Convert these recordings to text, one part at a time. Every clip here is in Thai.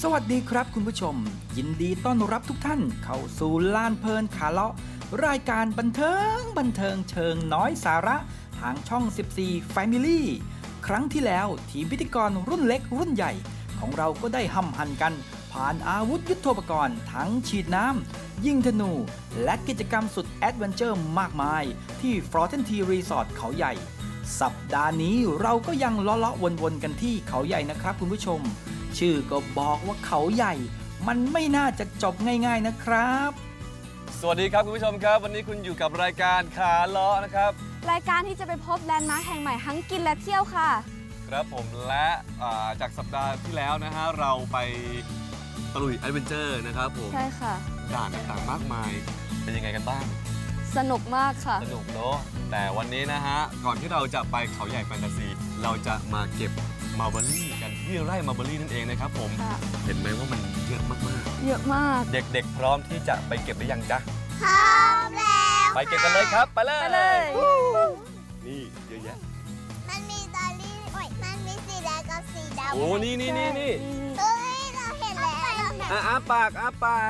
วัสดีครับคุณผู้ชมยินดีต้อนรับทุกท่านเข้าสู่ลานเพลินขาเลาะรายการบันเทิงเชิงน้อยสาระทางช่อง 14 Family ครั้งที่แล้วทีมพิธีกรรุ่นเล็กรุ่นใหญ่ของเราก็ได้ห้ำหั่นกันผ่านอาวุธยุทโธปกรณ์ทั้งฉีดน้ำยิงธนูและกิจกรรมสุดแอดเวนเจอร์มากมายที่ Frozen T Resort เขาใหญ่สัปดาห์นี้เราก็ยังเลาะวนๆกันที่เขาใหญ่นะครับคุณผู้ชมชื่อก็บอกว่าเขาใหญ่มันไม่น่าจะจบง่ายๆนะครับสวัสดีครับคุณผู้ชมครับวันนี้คุณอยู่กับรายการขาเลาะนะครับรายการที่จะไปพบแลนด์มาร์คแห่งใหม่ทั้งกินและเที่ยวค่ะครับผมและจากสัปดาห์ที่แล้วนะฮะเราไปตะลุยแอดเวนเจอร์นะครับผมใช่ค่ะด่านต่างๆมากมายเป็นยังไงกันบ้างสนุกมากค่ะสนุกเนาะแต่วันนี้นะฮะก่อนที่เราจะไปเขาใหญ่แฟนตาซีเราจะมาเก็บมาร์เบอรี่กันที่ไร่มาร์เบอรี่นั่นเองนะครับผมเห็นไหมว่ามันเยอะมากๆเยอะมากเด็กๆพร้อมที่จะไปเก็บหรือยังจ๊ะพร้อมแล้วไปเก็บกันเลยครับไปเลยนี่เยอะแยะมันมีดอลลี่มันมีสีแดงกับสีดำโอ้นี่เฮ้ยเราเห็นแล้วอ้าปาก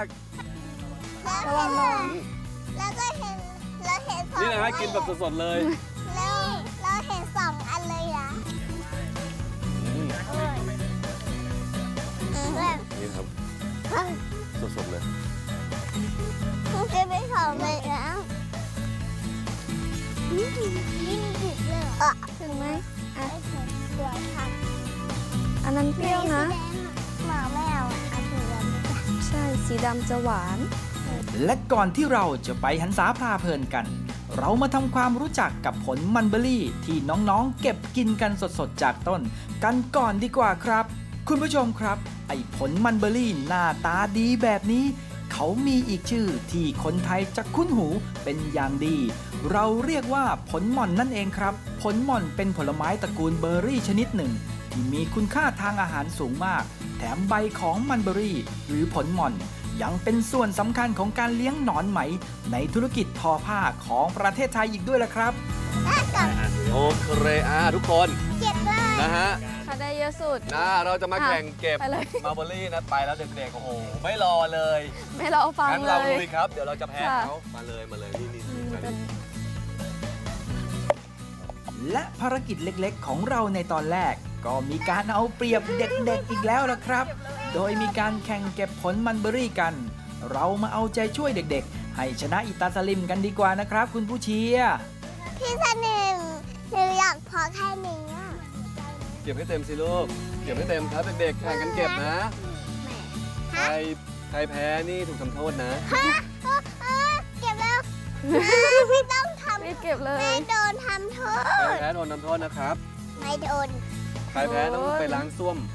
แล้วก็เห็นสองนี่นะฮะกินแบบสดๆเลยแล้วเราเห็นสองอันเลยอ่ะนี่ครับสดๆเลยคุณจะไปขอเลยแล้วยิ่งจิบเลยถึงไหมสวยค่ะอันนั้นเปรี้ยวนะหมาไม่เอาอันสีดำใช่สีดำจะหวานและก่อนที่เราจะไปหันษาพาเพลินกันเรามาทำความรู้จักกับผลมันเบอรี่ที่น้องๆเก็บกินกันสดๆจากต้นกันก่อนดีกว่าครับคุณผู้ชมครับไอ้ผลมันเบอรี่หน้าตาดีแบบนี้เขามีอีกชื่อที่คนไทยจะคุ้นหูเป็นอย่างดีเราเรียกว่าผลหม่อนนั่นเองครับผลหม่อนเป็นผลไม้ตระกูลเบอร์รี่ชนิดหนึ่งที่มีคุณค่าทางอาหารสูงมากแถมใบของมันเบอรี่หรือผลหม่อนยังเป็นส่วนสำคัญของการเลี้ยงหนอนไหมในธุรกิจทอผ้าของประเทศไทยอีกด้วยล่ะครับโอเคทุกคนเก็บเลยนะฮะถ้าได้เยอะสุดเราจะมาแข่งเก็บมาร์เบอรี่นะไปแล้วเด็กๆโอ้โหไม่รอเลยไม่รอฟังเลยงั้นเราลุยครับเดี๋ยวเราจะแพ้เขามาเลยนี่และภารกิจเล็กๆของเราในตอนแรกก็มีการเอาเปรียบเด็กๆอีกแล้วล่ะครับโดยมีการแข่งเก็บผลมันเบอรี่กันเรามาเอาใจช่วยเด็กๆให้ชนะอิตาสลิมกันดีกว่านะครับคุณผู้เชียร์พี่สนิมหนูอยากพอแค่นี้เก็บให้เต็มสิลูกเก็บให้เต็มครับเด็กๆแข่งกันเก็บนะใครแพ้นี่ถูกทำโทษนะเก็บแล้วไม่ต้องทำไม่เก็บเลยไม่โดนทำโทษใครแพ้โดนทำโทษนะครับไม่โดนใครแพ้ต้องไปล้างส้วม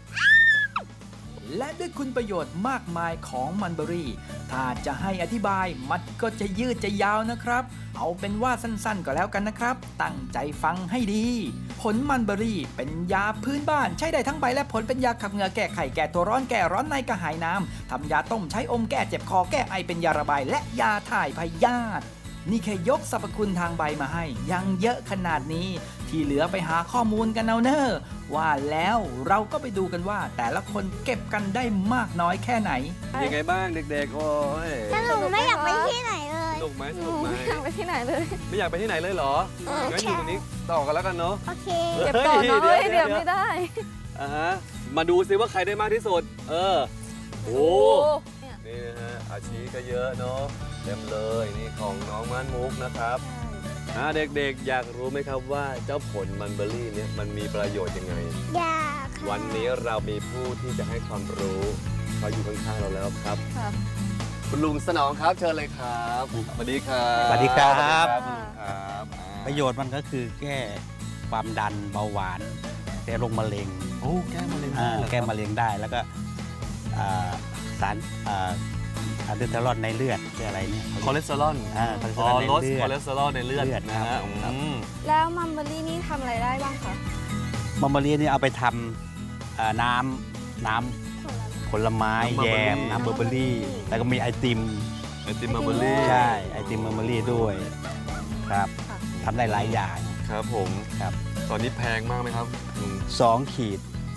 และด้วยคุณประโยชน์มากมายของมันเบอรี่ถ้าจะให้อธิบายมันก็จะยืดจะยาวนะครับเอาเป็นว่าสั้นๆก็แล้วกันนะครับตั้งใจฟังให้ดีผลมันเบอรี่เป็นยาพื้นบ้านใช้ได้ทั้งใบและผลเป็นยาขับเหงื่อแก้ไข้แก้ตัวร้อนแก้ร้อนในกระหายน้ำทำยาต้มใช้อมแก้เจ็บคอแก้ไอเป็นยาระบายและยาถ่ายพยาธินี่แค่ยกสรรพคุณทางใบมาให้ยังเยอะขนาดนี้ที่เหลือไปหาข้อมูลกันเอาเนอะว่าแล้วเราก็ไปดูกันว่าแต่ละคนเก็บกันได้มากน้อยแค่ไหนยังไงบ้างเด็กๆโอ้ยสนุกไม่อยากไปที่ไหนเลยสนุกไหมไม่อยากไปที่ไหนเลยไม่อยากไปที่ไหนเลยเหรองั้นอยู่ตรงนี้ต่อกันแล้วกันเนาะโอเคเก็บต่อเนาะเดี๋ยวไม่ได้มาดูซิว่าใครได้มากที่สุดโอ้นี่นะฮะอาชีก็เยอะเนาะเต็มเลยนี่ของน้องม่านมุกนะครับเด็กๆอยากรู้ไหมครับว่าเจ้าผลมันเบอรี่เนี่ยมันมีประโยชน์ยังไงอยากวันนี้เรามีผู้ที่จะให้ความรู้เขาอยู่ข้างๆเราแล้วครับคุณลุงสนองครับเชิญเลยครับสวัสดีครับสวัสดีครับประโยชน์มันก็คือแก้ความดันเบาหวานแก้โรคมะเร็งแก้มะเร็งแก้มะเร็งได้แล้วก็สารอะดรีนาลีนในเลือดคืออะไรเนี่ยคอเลสเตอรอลลดคอเลสเตอรอลในเลือดนะฮะแล้วมัมเบอรี่นี่ทำอะไรได้บ้างคะมัมเบอรี่นี่เอาไปทำน้ำผลไม้แยมน้ำเบอร์เบอรี่แล้วก็มีไอติมมัมเบอรี่ใช่ไอติมมัมเบอรี่ด้วยครับทำได้หลายอย่างครับผมครับตอนนี้แพงมากไหมครับ 2 ขีด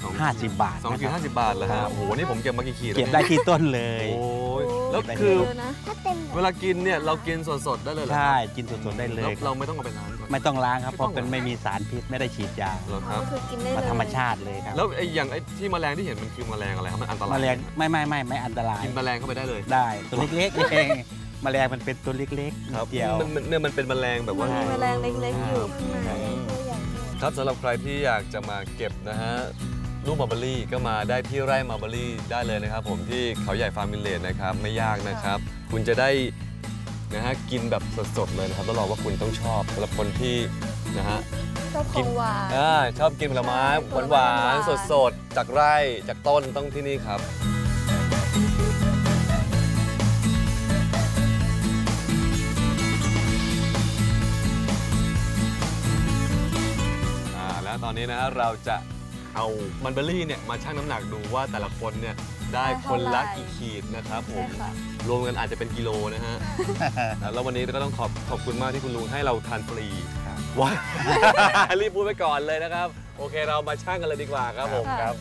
50 บาท 2 ขีด 50 บาทแล้วฮะโอ้โหนี่ผมเก็บมากี่ขีดเก็บได้ที่ต้นเลยโอ้ยแล้วคือถ้าเต็มเวลากินเนี่ยเรากินสดๆได้เลยเหรอใช่กินสดๆได้เลแล้ยวเราไม่ต้องเอาไปล้างก่อนไม่ต้องล้างครับเพราะไม่ต้องเป็นไม่มีสารพิษไม่ได้ฉีดยาเหรอครับคือกินได้เลยมาธรรมชาติเลยครับแล้วไอ้อย่างไอ้ที่แมลงที่เห็นมันคือแมลงอะไรครับมันอันตแมรายลงไม่อันตรายกินแมลงเข้าไปได้เลยได้ตัวเล็กๆเองแมลงมันเป็นตัวเล็กๆครับเดียวมันเป็นแมลงแบบว่ามีแมลงเล็กๆอยู่ข้างในครับสำหรับใครที่อยากจะมาเก็บนะฮะลูกมัลเบอรี่ก็มาได้ที่ไร่มัลเบอรี่ได้เลยนะครับผมที่เขาใหญ่ฟาร์มวิลเลจนะครับไม่ยากนะครับ คุณจะได้นะฮะกินแบบสดๆเลยนะครับแล้วรองว่าคุณต้องชอบสำหรับคนที่นะฮะชอบของหวานชอบกินผลไม้หวานๆสดๆจากไร่จากต้นต้องที่นี่ครับแล้วตอนนี้นะฮะเราจะเอามัลเบอรี่เนี่ยมาชั่งน้ำหนักดูว่าแต่ละคนเนี่ยได้คนละกี่ขีดนะครับผมใช่ค่ะรวมกันอาจจะเป็นกิโลนะฮะ แล้ววันนี้ก็ต้องขอบคุณมากที่คุณลุงให้เราทานฟรีว้า รีบพูดไปก่อนเลยนะครับ โอเคเรามาชั่งกันเลยดีกว่าครับผมครับ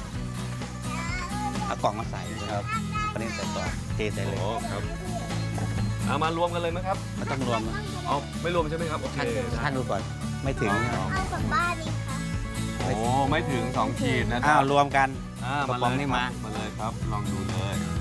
เอากล่องมาใส่นะครับคนนี้ใส่ก่อนเทใส่เลยโอ้ครับเอามารวมกันเลยไหมครับไม่ต้องรวมนะเอาไม่รวมใช่ไหมครับโอเคท่านดูก่อนไม่ถึงเอากลับบ้านดีค่ะโอ้ไม่ถึง2 ขีดนะคอ้ารัวรวมกันมากระป๋องนี่มามาเลยครับลองดูเลย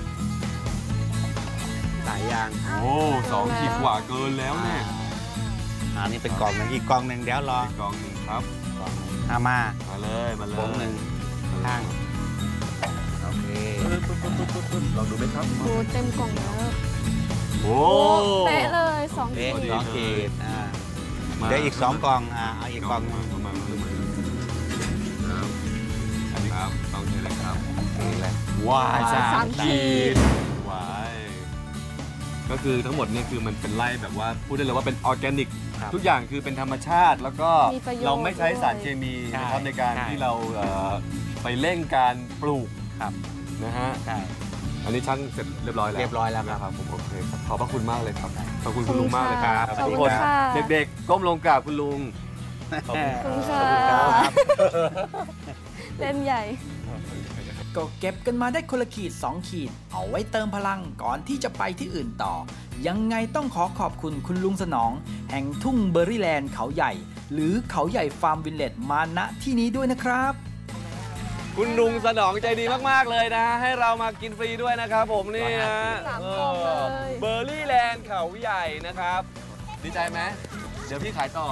หลายอย่างโอ้2 ขีดกว่าเกินแล้วเนี่ยนี่เป็นกล่องหนึ่งอีกกล่องหนึ่งเดี๋ยวรออีกกองหนึ่งครับมามาเลยมาเลยกล่องหนึ่งข้างโอเคลองดูไหมครับโอ้เต็มกล่องแล้วโอ้เป๊ะเลย2 เอ๊ะขีด 2 ขีดเดี๋ยวอีก2 กล่องเอาอีกกล่องมาครับอันนี้ครับต้องใช่เลยครับนี่แหละว้าย 3 ขีดว้ายก็คือทั้งหมดเนี่ยคือมันเป็นไร่แบบว่าพูดได้เลยว่าเป็นออร์แกนิกครับทุกอย่างคือเป็นธรรมชาติแล้วก็มีประโยชน์เราไม่ใช้ด้วยสารเคมีนะครับใช่ในการใช่ที่เราไปเร่งการปลูกครับนะฮะใช่อันนี้ช่างเสร็จเรียบร้อยแล้วเรียบร้อยแล้วครับนะครับผมโอเคครับขอบพระคุณมากเลยครับขอบคุณคุณลุงมากเลยครับขอบทุกคุคณนค่ะเด็กๆก้มลงกราบคุณลุงขอบคุณขอบคุณค่ะครับเล่นใหญ่ก็เก็บกันมาได้คนละขีด 2 ขีด เอาไว้เติมพลังก่อนที่จะไปที่อื่นต่อ ยังไงต้องขอขอบคุณคุณลุงสนอง แห่งทุ่งเบอร์รี่แลนด์เขาใหญ่ หรือเขาใหญ่ฟาร์มวิลเลจมาณที่นี้ด้วยนะครับคุณลุงสนองใจดีมากๆเลยนะ ให้เรามากินฟรีด้วยนะครับผมนี่นะ 3 กล่องเลยเบอร์รี่แลนด์เขาใหญ่นะครับ ดีใจไหมเดี๋ยวพี่ขายต่อ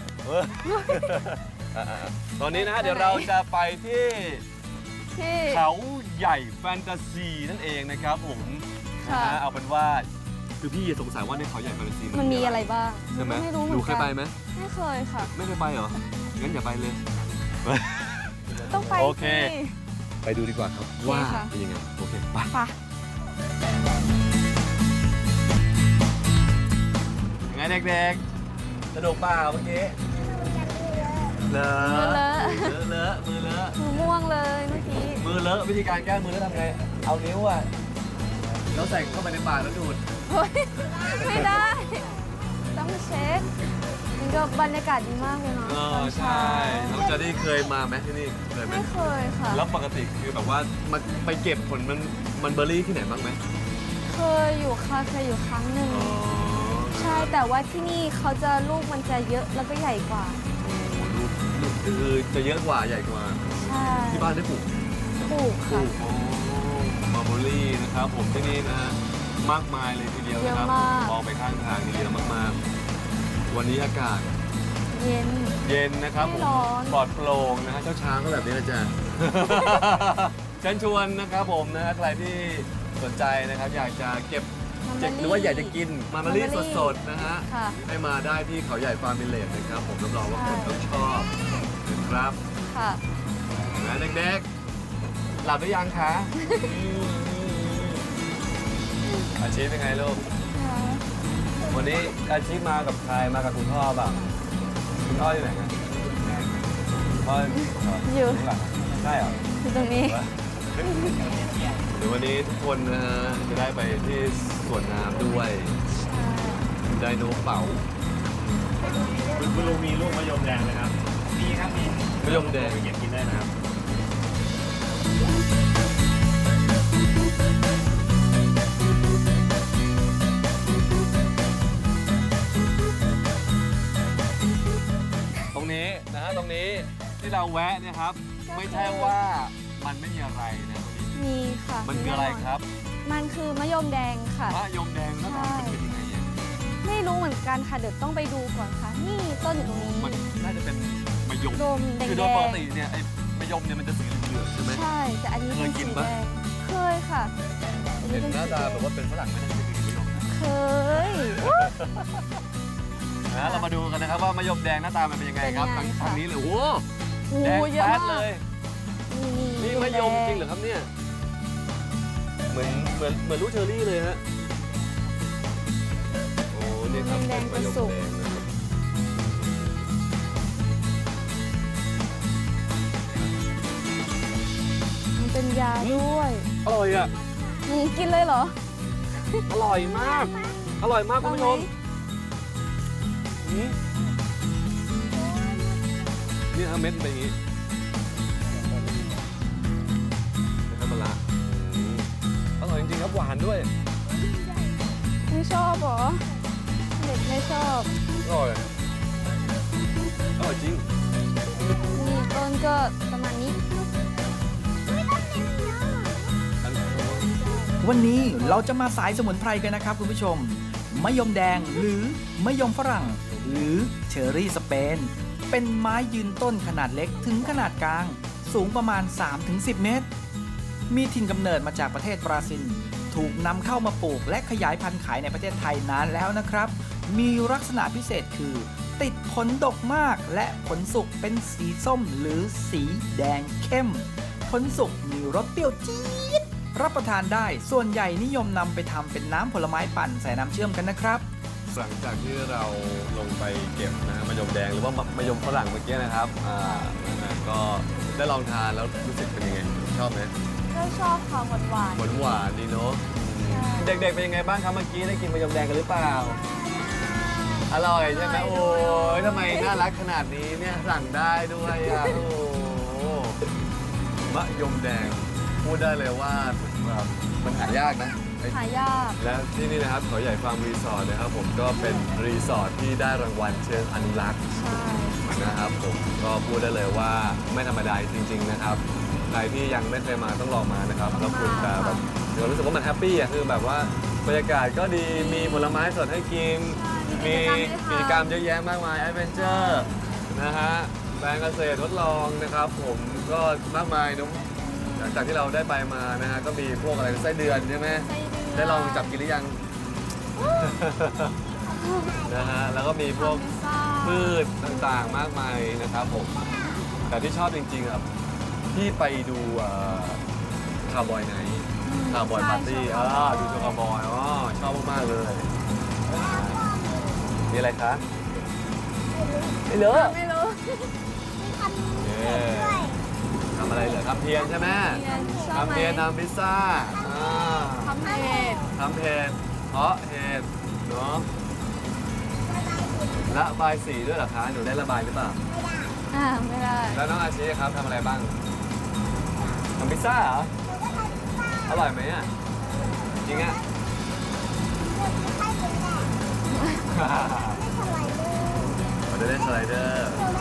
ตอนนี้นะฮะเดี๋ยวเราจะไปที่ที่เขาใหญ่แฟนตาซีนั่นเองนะครับผมนะค่ะฮะเอาเป็นว่าคือพี่สงสัยว่าในเขาใหญ่แฟนตาซีมันมีอะไรบ้างใช่ไหมไม่รู้เหมืหนูอนเคกัยไปไหมไม่เคยค่ะไม่เคยไปเหรองั้นอย่าไปเลยต้องไปโอเคสิไปดูดีกว่าครับโอเคว่าค่ะเป็นยังไงโอเคไปไปยังไงเด็กๆสนุกเปล่าเมื่อกี้เลอะมือเลอะเลอะมือเลอะมือม่วงเลยเมื่อกี้มือเลอะวิธีการแก้มือเลอะทำไงเอานิ้วอ่ะแล้วใส่เข้าไปในปากแล้วดูดเฮ้ยไม่ได้ ต้องเช็ดมันก็บรรยากาศดีมากเลยเนาะตอนใช่เช้าน้องเจดี้เคยมาไหมที่นี่เคยไหมไม่เคยค่ะแล้วปกติคือแบบว่ามันไปเก็บผลมันเบอร์รี่ที่ไหนบ้างไหมเคยอยู่ค่ะเคยอยู่ครั้งหนึ่งใช่แต่ว่าที่นี่เขาจะลูกมันจะเยอะแล้วก็ใหญ่กว่าโอ้โหลูกคือจะเยอะกว่าใหญ่กว่าใช่ที่บ้านได้ปลูกปลูกค่ะโอ้มาร์เบอรี่นะครับผมที่นี่นะฮะมากมายเลยทีเดียวนะครับเยอะมากมองไปข้างทางนี่เยอะมากๆ วันนี้อากาศเย็นเย็นนะครับไม่ผมร้อนปลอดโปร่งนะฮะเช้าๆก็แบบนี้นะจ๊ะ เชิญชวนนะครับผมนะฮะใครที่สนใจนะครับอยากจะเก็บมันหรือว่าอยากจะกินมาร์เบอรี่สดๆนะฮะค่ะให้มาได้ที่เขาใหญ่ฟาร์มวิลเลจนะครับผมรับรองว่าคนต้องชอบนะครับค่ะนะเด็กๆหลับหรือยังคะ อาชีพเป็นไงลูก วันนี้อาชีพมากับใครมากับคุณพ่อเปล่าคุณพ่ออยู่ไหนกันพ่ออยู่ข้างหลังใช่เหรออยู่ตรงนี้เดี๋ยววันนี้ทุกคนนะฮะจะได้ไปที่สวนน้ำด้วยไดโนเป๋าคุณลุงมีลูกมะยมแดงไหมครับ มีครับ มีมะยมแดงไปเก็บกินได้นะครับนะฮะตรงนี้ที่เราแวะเนี่ยครับไม่ใช่ว่ามันไม่มีอะไรนะตรงนี้มีค่ะมันคืออะไรครับมันคือมะยมแดงค่ะมะยมแดงแล้วมันเป็นยังไงอ่ะไม่รู้เหมือนกันค่ะเดี๋ยวต้องไปดูก่อนค่ะ นี่ต้นอยู่ตรงนี้มันน่าจะเป็นมะยมโดมแดงคือโดยปกติเนี่ยไอ้มะยมเนี่ยมันจะสีเหลืองๆใช่ไหมใช่แต่อันนี้เคเป็ยนกิสีนแดปะงเคยค่ะอันเห็นี้นเป็นหน้าสีตาแดแบบงว่าเป็นฝรั่งไม่น่าจะกินมะยมนะเคยนะเรามาดูกันนะครับว่ามะยมแดงหน้าตามันเป็นยังไงครับเป็นยังไงทางนี้เลยโอ้โหโอ้แดงเยอะแป๊ดมาเลกยนี่นี่มะยมจริงเหรอครับเนี่ยเหมือนลูกเชอร์รี่เลยฮะโอ้นี่ครับเป็นมะยมแดงนะครับมันเป็นยาด้วยอร่อยอ่ะกินเลยเหรออร่อยมาก อร่อยมากคุณผู้ชมนี่ฮะเม็ดเป็นอย่างนี้นะครับมะละอร่อยจริงๆครับหวานด้วยไม่ชอบเหรอ เด็กไม่ชอบอร่อยอร่อยจริงนี่ต้นก็ประมาณนี้วันนี้เราจะมาสายสมุนไพรกันนะครับคุณผู้ชม มะยมแดงหรือมะยมฝรั่ง หรือเชอร์รี่สเปน เป็นไม้ยืนต้นขนาดเล็กถึงขนาดกลาง สูงประมาณ 3-10 เมตร มีถิ่นกำเนิดมาจากประเทศบราซิล ถูกนำเข้ามาปลูกและขยายพันธุ์ขายในประเทศไทยนานแล้วนะครับ มีลักษณะพิเศษคือ ติดผลดกมากและผลสุกเป็นสีส้มหรือสีแดงเข้ม ผลสุกมีรสเปรี้ยวจี๊ดรับประทานได้ส่วนใหญ่นิยมนำไปทำเป็นน้ำผลไม้ปั่นใส่น้ำเชื่อมกันนะครับหลังจากที่เราลงไปเก็บนะมะยมแดงหรือว่ามะยมฝรั่งเมื่อกี้นะครับก็ได้ลองทานแล้วรู้สึกเป็นยังไงชอบไหมก็ชอบค่ะหวานหวานหวานดีเนาะเด็กๆเป็นยังไงบ้างครับเมื่อกี้ได้กินมะยมแดงกันหรือเปล่าอร่อยใช่ไหมโอ้ยทำไมน่ารักขนาดนี้เนี่ยสั่งได้ด้วยอ่ะโอ้มะยมแดงพูดได้เลยว่ามันหายากนะหายากและที่นี่นะครับเขาใหญ่ฟาร์มรีสอร์ทนะครับผมก็เป็นรีสอร์ทที่ได้รางวัลเชิงอนุรักษ์ใช่นะครับผมก็พูดได้เลยว่าไม่ธรรมดาจริง ๆนะครับใครที่ยังไม่เคยมาต้องลองมานะครับแล้วคุณจะแบบเรารู้สึกว่ามันแฮปปี้อ่ะคือแบบว่าบรรยากาศก็ดีมีผลไม้สดให้กินมีกิจกรรมเยอะแยะมากมายแอดเวนเจอร์นะฮะแปลงเกษตรทดลองนะครับผมก็มากมายนุ๊กหลังจากที่เราได้ไปมานะฮะก็มีพวกอะไรไส้เดือนใช่ไหมได้ลองจับกินหรือยัง นะฮะแล้วก็มีพวกพืชต่างๆมากมายนะครับผมแต่ที่ชอบจริงๆอ่ะที่ไปดูคาร์บอยไนท์คาร์บอยปาร์ตี้ดูโชว์คาร์บอยชอบมากๆเลยมีอะไรคะไม่รู้ไม่รู้ทำอะไรเหรอทำเทียนใช่ไหมชอบไหมทำเทียนทำพิซซ่าทำเห็ดทำเห็ดเพาะเห็ดเนาะระบายสีด้วยเหรอคะหนูได้ระบายหรือเปล่าไม่ได้แล้วน้องอาชีครับทำอะไรบ้างทำพิซซ่าเหรออร่อยไหมอ่ะจริงอ่ะ เราจะเล่นสไลเดอร์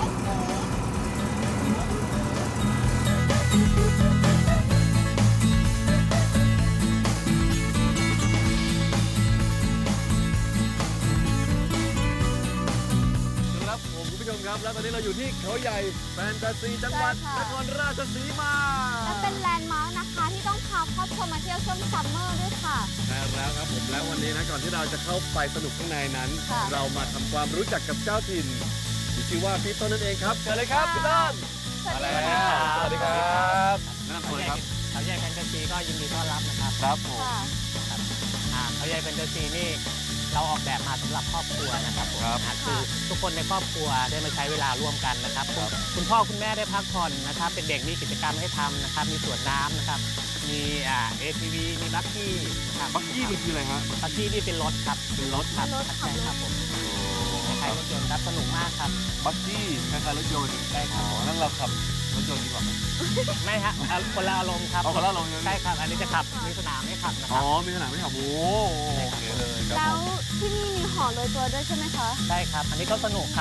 ครับผมคุณผู้ชมครับแล้วตอนนี้เราอยู่ที่เขาใหญ่แฟนตาซีจังหวัดนครราชสีมาและเป็นแลนด์มาร์คนะคะที่ต้องพาครอบครัวมาเที่ยวช่วงซัมเมอร์ด้วยค่ะใช่แล้วครับผมแล้ววันนี้นะก่อนที่เราจะเข้าไปสนุกข้างในนั้นค่ะเรามาทำความรู้จักกับเจ้าถิ่นที่ชื่อว่าพี่ต้นนั่นเองครับเชิญเลยครับพี่ต้นสวัสมาดีแล้วค่ะสวัสดีครับแนะนำตัวเลยครับเขาใหญ่แฟนตาซีก็ยินดีต้อนรับนะครับครับผมค่ะเขาใหญ่แฟนตาซีนี่เราออกแบบมาสำหรับครอบครัวนะครับผมนะคือทุกคนในครอบครัวได้มาใช้เวลาร่วมกันนะครับคุณพ่อคุณแม่ได้พักผ่อนนะครับเป็นเด็กมีกิจกรรมให้ทำนะครับมีสวนน้ำนะครับมีATV มีบักกี้นะครับบักกี้นี่คืออะไรฮะบักกี้นี่เป็นรถครับเป็นรถครับใช่ครับผมคล้ายๆรถยนต์ครับสนุกมากครับบักกี้คล้ายๆรถยนต์ใช่ครับนั่นเราขับรถยนต์ดีกว่าไหมไม่ฮะคนละอารมณ์ครับเอาคนละอารมณ์ใช่ครับอันนี้จะขับมีสนามให้ขับนะคอ๋รัอบ มีสนามให้ขับโอ้โอเคเลยครับแล้ผวมที่นี่มีหอโรยตัวด้วยใช่ไหมคะใช่ครับอันนี้ก็สนุกครับ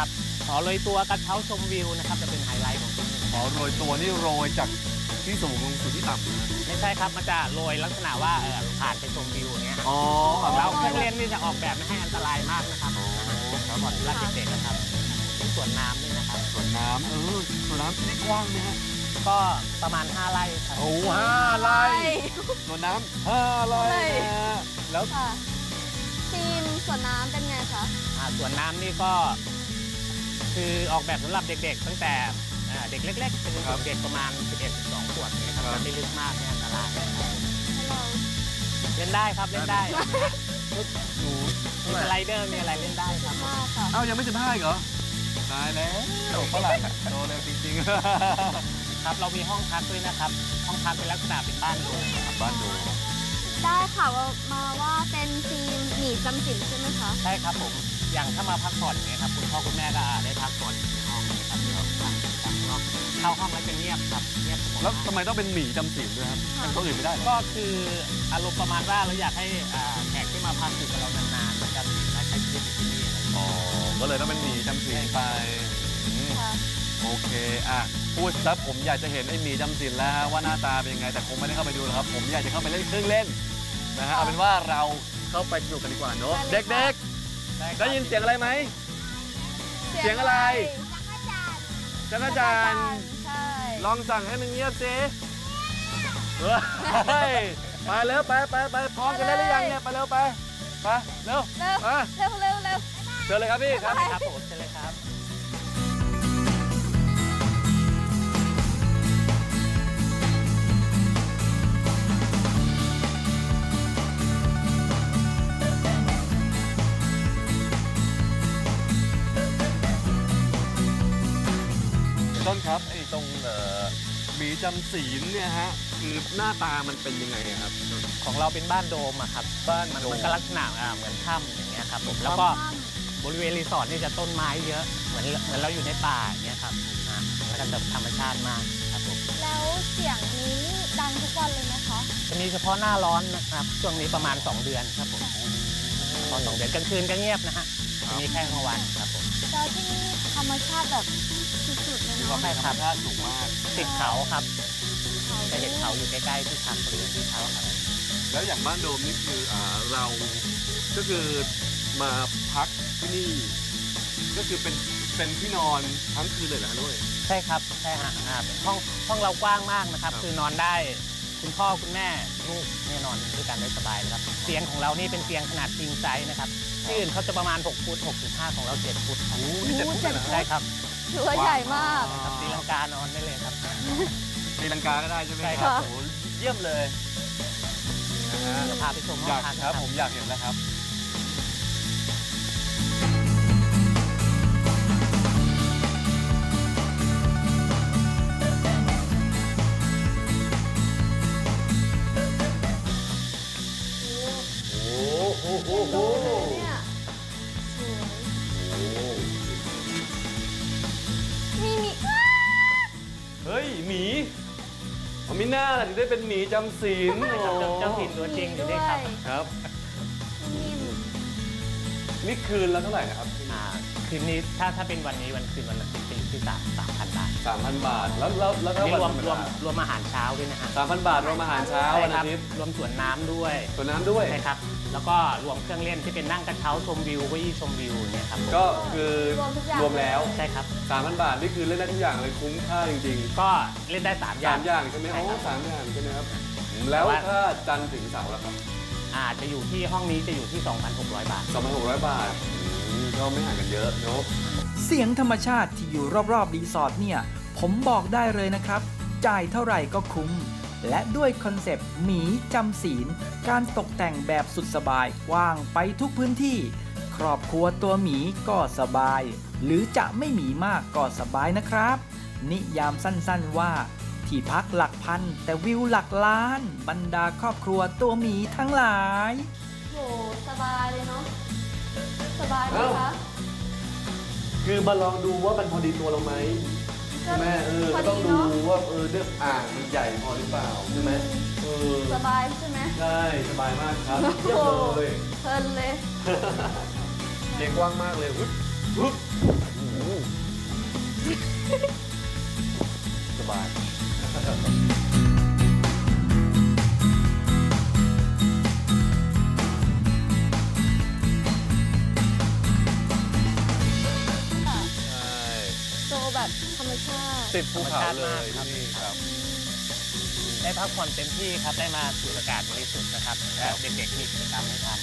ขอโรยตัวกระเช้าชมวิวนะครับจะเป็นไฮไลท์ของที่นี่อ๋อโรยตัวนี่โรยจากที่สูงลงสู่ที่ต่ำนะไม่ใช่ครับมันจะโรยลักษณะว่าผ่านไปชมวิวอย่างเงี้ยอ๋อของเราเครื่องเล่นนี่จะออกแบบไม่ให้อันตรายมากนะครับครับก่อนสำหรับเด็กๆนะครับมีสวนน้ำด้วยนะครับสวนน้ำสวนน้ำนี่กว้างไหมฮะก็ประมาณ5 ไร่ครับโอ้5 ไร่สวนน้ำ5 ไร่นะฮะแล้วค่ะทีมสวนน้ำเป็นไงคะสวนน้ำนี่ก็คือออกแบบสำหรับเด็กๆตั้งแต่เด็กเล็กๆจนถึงเด็กประมาณ 11-12 ขวบเนี่ยครับไม่ลึกมากไม่อันตรายนะครับให้เราเล่นได้ครับเล่นได้หนูมีสไลเดอร์มีอะไรเล่นได้ครับมากค่ะเอ้ายังไม่15อีกเหรอตายแล้วฝรั่งโตเร็วจริงๆครับเรามีห้องพักด้วยนะครับห้องพักเป็นลักษณะเป็นบ้านโดมครับบ้านดูได้ค่ะมาว่าเป็นทีมหนีจำศีลใช่ไหมคะใช่ครับผมอย่างถ้ามาพักผ่อนอย่างเงี้ยครับคุณพ่อคุณแม่ก็ได้พักผ่อนในห้องนี้ครับเราพักจากข้างนอกเข้าห้องแล้วจะเงียบครับเงียบสงบแล้วทำไมต้องเป็นหมีจำศีลด้วยครับเป็นตัวอื่นไม่ได้เหรอก็คืออารมณ์ประมาณว่าเราอยากให้แขกที่มาพักอยู่กับเรานานๆนะครับและใช้ชีวิตอยู่ที่นี่อะไรอย่างเงี้ยอ๋อก็เลยต้องเป็นหมีจำศีลไปอืมค่ะโอเคพูดซะผมอยากจะเห็นไอ้หมีจำศีลแล้วฮะว่าหน้าตาเป็นยังไงแต่คงไม่ได้เข้าไปดูหรอกครับผมอยากจะเข้าไปเล่นเครื่องเล่นนะฮะเอาเป็นว่าเราเข้าไปสนุกกันดีกว่าเนอะได้เลยค่ะเด็กๆได้ยินเสียงอะไรไหม เสียงอะไร จักรจันทร์ใช่ลองสั่งให้มันเงียบสิเฮ้ยไปเร็วไปพร้อมกันแล้วหรือยังเนี่ยไปเร็วไปเร็วเร็วมาเร็วเร็วเร็วเชิญเลยครับพี่ครับครับผมเชิญเลยครับต้นครับไอ้ตรงหมีจำศีลเนี่ยฮะคือหน้าตามันเป็นยังไงอะครับของเราเป็นบ้านโดมอะครับบ้านมันโดมก็ลักษณะเหมือนถ้ำอย่างเงี้ยครับผมแล้วก็บริเวณรีสอร์ทนี่จะต้นไม้เยอะเหมือนเราอยู่ในป่าอย่างเงี้ยครับแล้วก็จะธรรมชาติมากครับผมแล้วเสียงนี้นี่ดังทุกวันเลยไหมคะจะมีเฉพาะหน้าร้อนนะครับช่วงนี้ประมาณ 2 เดือนครับผมพอ2 เดือนกลางคืนก็เงียบนะฮะมีแค่กลางวันครับผมแล้วที่นี่ธรรมชาติแบบสุดๆเลยคือเนาะว่าเป็นธรรมชาติสูงมากติดเขาครับจะเห็นเขาอยู่ใกล้ๆที่พักบริเวณที่เขาครับแล้วอย่างบ้านโดมนี่คือเราก็คือมาพักที่นี่ ก็คือเป็นที่นอนทั้งคืนเลยเหรอฮะด้วยใช่ครับใช่ฮะห้องเรากว้างมากนะครับครับคือนอนได้คุณพ่อคุณแม่ลูกเนี่ยนอนด้วยกันได้สบายเลยครับเตียงของเรานี่เป็นเตียงขนาด king size นะครับที่อื่นเขาจะประมาณ6 ฟุต 6.5 ของเรา7 ฟุตครับนี่7 ฟุตเลยเหรอใช่ครับถือว่าใหญ่มากครับตีลังกานอนได้เลยครับตีลังกาก็ได้ใช่ไหมใช่คครัรับ บโอ้โหเยี่ยมเลยนะฮะเดี๋ยวพาไปชมห้อองยากพักคนะรับผมอยากเห็นแล้วครับ โอ้โหเนี่ยสวยมีเฮ้ยหมีอ๋อมิน่าล่ะถึงได้เป็นหมีจำศีลโอ้เจ้าถิ่นตัวจริงอยู่นี่ครับครับนิ่มนี่คืนละเท่าไหร่นะครับคืนนี้ถ้าเป็นวันนี้วันคืนวันละตีที่3,000 บาท 3,000 บาท แล้วก็นี่วันรวมธรรมรวมดารวมอาหารเช้าด้วยนะฮะ 3,000 บาทรวมอาหารเช้าวันคอารับทิตย์รวมสวนน้ำด้วยส่วนน้ำด้วยใช่ครับ แล้วก็รวมเครื่องเล่นที่เป็นนั่งกระเช้าชมวิวเก้าอี้ชมวิวเนี่ยครับก็คือรวมแล้วใช่ครับ 3,000 บาทนี่คือเล่นได้ทุกอย่างเลยคุ้มค่าจริงก็เล่นได้3 ๆอย่าสาง มอย่างใช่ไหมใช่โอ้ครับ 3 อย่างใช่ไหมครับ แล้วแต่ว่าถ้าจันทร์ถึงเสาร์ล่ะครับจะอยู่ที่ห้องนี้จะอยู่ที่ 2,600 บาท 2,600 บาทก็ไม่ห่างกันเยอะเนาะเสียงธรรมชาติที่อยู่รอบๆรีสอร์ทเนี่ย ผมบอกได้เลยนะครับ จ่ายเท่าไหร่ก็คุ้ม และด้วยคอนเซปต์หมีจำศีล การตกแต่งแบบสุดสบายกว้างไปทุกพื้นที่ ครอบครัวตัวหมีก็สบาย หรือจะไม่หมีมากก็สบายนะครับ นิยามสั้นๆว่า ที่พักหลักพันแต่วิวหลักล้าน บรรดาครอบครัวตัวหมีทั้งหลายโหสบายเลยเนาะสบายไหมคะคือมาลองดูว่ามันพอดีตัวเราไหมใช่ไหมพอก็ต้ดีองดูเนาะว่าเรื่องอ่างมันใหญ่พอหรือเปล่าใช่ไหมเสบายใช่ไหมใช่สบายมากครับเยี่ยมเลยเพลินเลยเรียงกว้างมากเลยฮึบฮึบโอ้โหสบายโชว์แบบธรรมชาติติดภูเขาเลยที่นี่ครับได้พักผ่อนเต็มที่ครับได้มาสูดอากาศบริสุทธิ์นะครับและเด็กๆมีกิจกรรมให้ทำ